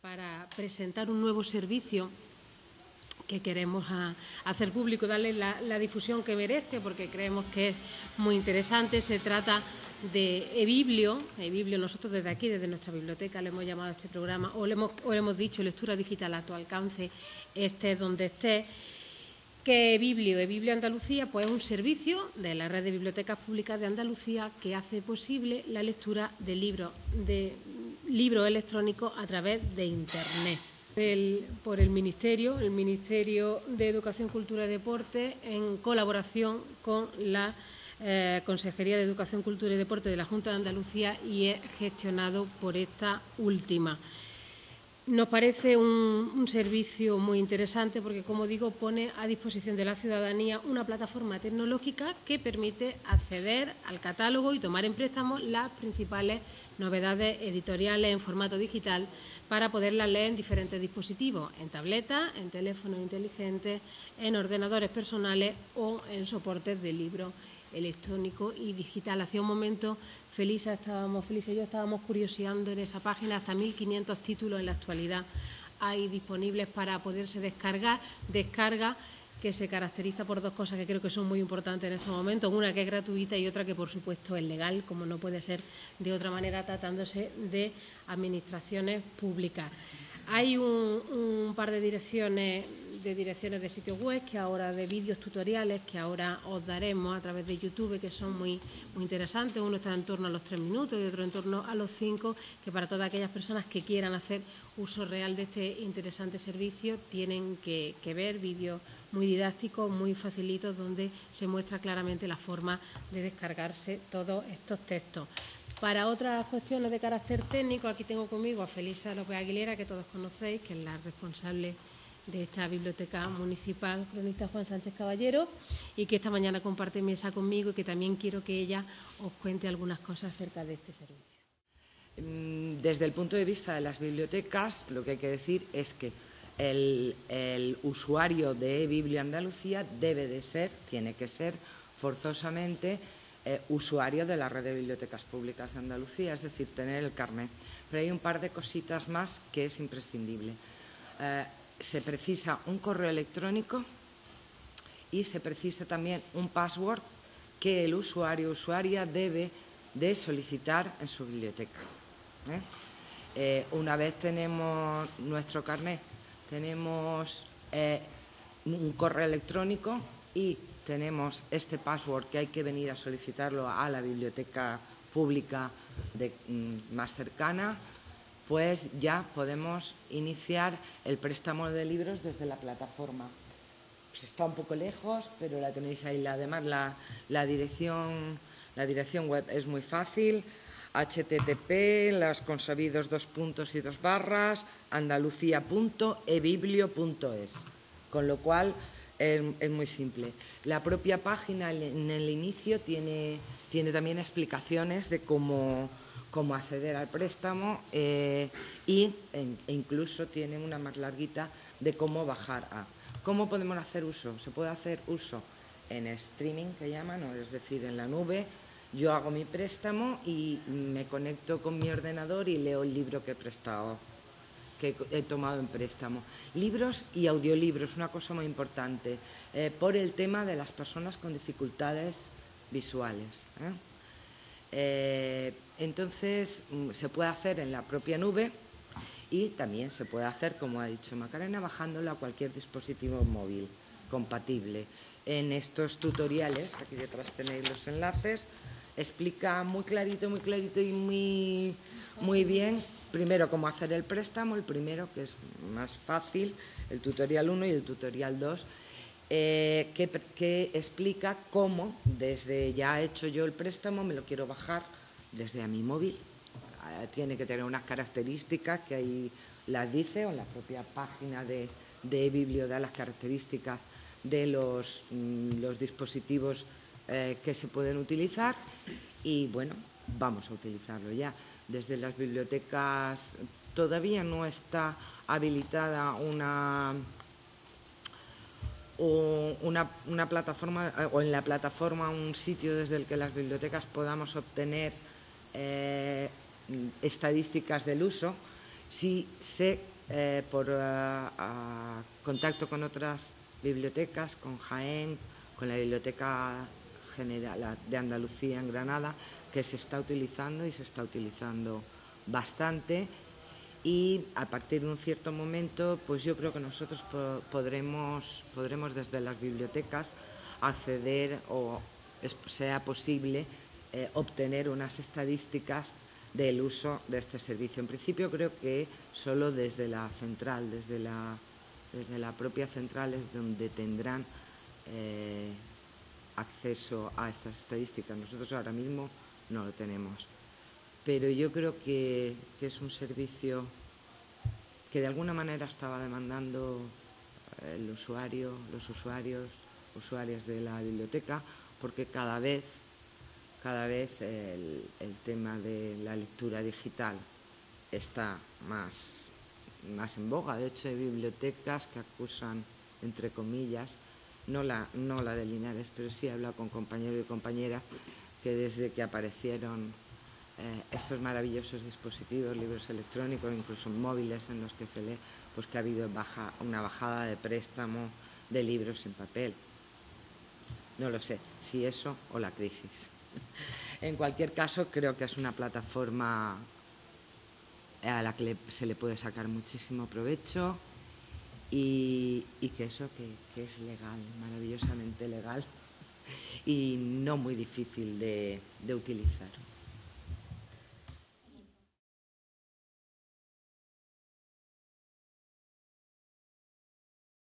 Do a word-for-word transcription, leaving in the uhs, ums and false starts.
para presentar un nuevo servicio que queremos a, hacer público y darle la, la difusión que merece, porque creemos que es muy interesante. Se trata de eBiblio. eBiblio, nosotros desde aquí, desde nuestra biblioteca, le hemos llamado a este programa, o le hemos, o le hemos dicho lectura digital a tu alcance, estés donde estés. Que eBiblio, eBiblio Andalucía, pues es un servicio de la red de bibliotecas públicas de Andalucía que hace posible la lectura de libros, de libros electrónicos a través de Internet. El, por el Ministerio, el Ministerio de Educación, Cultura y Deporte, en colaboración con la eh, Consejería de Educación, Cultura y Deporte de la Junta de Andalucía, y es gestionado por esta última. Nos parece un, un servicio muy interesante porque, como digo, pone a disposición de la ciudadanía una plataforma tecnológica que permite acceder al catálogo y tomar en préstamo las principales novedades editoriales en formato digital para poderlas leer en diferentes dispositivos, en tabletas, en teléfonos inteligentes, en ordenadores personales o en soportes de libros electrónico y digital. Hacía un momento, Felisa, estábamos, Felisa y yo estábamos curioseando en esa página, hasta mil quinientos títulos en la actualidad hay disponibles para poderse descargar. Descarga que se caracteriza por dos cosas que creo que son muy importantes en estos momentos. Una, que es gratuita, y otra, que por supuesto es legal, como no puede ser de otra manera tratándose de administraciones públicas. Hay un, un par de direcciones, de direcciones de sitios web, que ahora de vídeos tutoriales, que ahora os daremos a través de YouTube, que son muy, muy interesantes. Uno está en torno a los tres minutos y otro en torno a los cinco, que para todas aquellas personas que quieran hacer uso real de este interesante servicio tienen que, que ver vídeos muy didácticos, muy facilitos, donde se muestra claramente la forma de descargarse todos estos textos. Para otras cuestiones de carácter técnico, aquí tengo conmigo a Felisa López Aguilera, que todos conocéis, que es la responsable de esta biblioteca municipal, cronista Juan Sánchez Caballero, y que esta mañana comparte mesa conmigo y que también quiero que ella os cuente algunas cosas acerca de este servicio. Desde el punto de vista de las bibliotecas, lo que hay que decir es que el, el usuario de eBiblio Andalucía debe de ser, tiene que ser forzosamente Eh, usuario de la red de bibliotecas públicas de Andalucía, es decir, tener el carnet. Pero hay un par de cositas más que es imprescindible. Eh, se precisa un correo electrónico y se precisa también un password que el usuario o usuaria debe de solicitar en su biblioteca. ¿eh? Eh, una vez tenemos nuestro carnet, tenemos eh, un correo electrónico y tenemos este password que hay que venir a solicitarlo a la biblioteca pública de, mm, más cercana, pues ya podemos iniciar el préstamo de libros desde la plataforma. Pues está un poco lejos, pero la tenéis ahí. Además, la, la, dirección, la dirección web es muy fácil: h t t p, las consabidos dos puntos y dos barras, andalucía punto ebiblio punto es. Con lo cual, Es, es muy simple. La propia página en el inicio tiene, tiene también explicaciones de cómo, cómo acceder al préstamo eh, y, e incluso tiene una más larguita de cómo bajar a. ¿Cómo podemos hacer uso? Se puede hacer uso en streaming, que llaman, o es decir, en la nube. Yo hago mi préstamo y me conecto con mi ordenador y leo el libro que he prestado, que he tomado en préstamo. Libros y audiolibros, una cosa muy importante, eh, por el tema de las personas con dificultades visuales. ¿eh? Eh, entonces, se puede hacer en la propia nube y también se puede hacer, como ha dicho Macarena, bajándolo a cualquier dispositivo móvil compatible. En estos tutoriales, aquí detrás tenéis los enlaces, explica muy clarito, muy clarito y muy, muy bien. Primero, cómo hacer el préstamo, el primero, que es más fácil, el tutorial uno y el tutorial dos, eh, que, que explica cómo, desde ya he hecho yo el préstamo, me lo quiero bajar desde a mi móvil. Eh, tiene que tener unas características que ahí las dice, o en la propia página de, de eBiblio da las características de los, mm, los dispositivos eh, que se pueden utilizar, y bueno, vamos a utilizarlo ya. Desde las bibliotecas todavía no está habilitada una, una, una plataforma, o en la plataforma un sitio desde el que las bibliotecas podamos obtener eh, estadísticas del uso. Sí sé eh, por uh, uh, contacto con otras bibliotecas, con Jaén, con la Biblioteca General de Andalucía en Granada, que se está utilizando y se está utilizando bastante. Y a partir de un cierto momento, pues yo creo que nosotros podremos, podremos desde las bibliotecas acceder o sea posible eh, obtener unas estadísticas del uso de este servicio. En principio creo que solo desde la central, desde la, desde la propia central es donde tendrán eh, acceso a estas estadísticas. Nosotros ahora mismo no lo tenemos. Pero yo creo que, que es un servicio que de alguna manera estaba demandando el usuario, los usuarios, usuarias de la biblioteca, porque cada vez, cada vez el, el tema de la lectura digital está más, más en boga. De hecho, hay bibliotecas que acusan, entre comillas, no la, no la de Linares, pero sí he hablado con compañeros y compañeras que desde que aparecieron Eh, estos maravillosos dispositivos, libros electrónicos, incluso móviles en los que se lee, pues que ha habido baja, una bajada de préstamo de libros en papel. No lo sé, si eso o la crisis. En cualquier caso, creo que es una plataforma a la que le, se le puede sacar muchísimo provecho y, y que eso que, que es legal, maravillosamente legal y no muy difícil de, de utilizar.